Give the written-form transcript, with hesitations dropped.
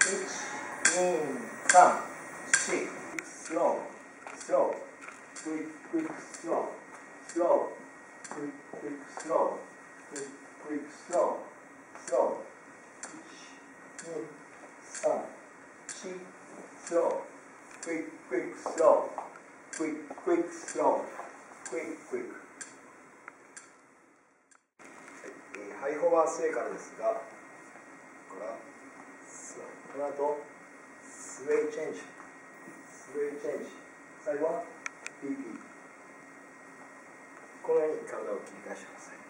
スロー、スロー、クイック、クイック、スロー、スロー、クイック、クイック、スロー、クイック、クイック、スロー、スロー、1、2、3、4、スロー、クイック、クイック、スロー、クイック、クイック、スロー、クイック、クイック。ハイホバースウェイからですが、この後スウェイチェンジ、スウェイチェンジ、最後は PP。このように体を切り返してください。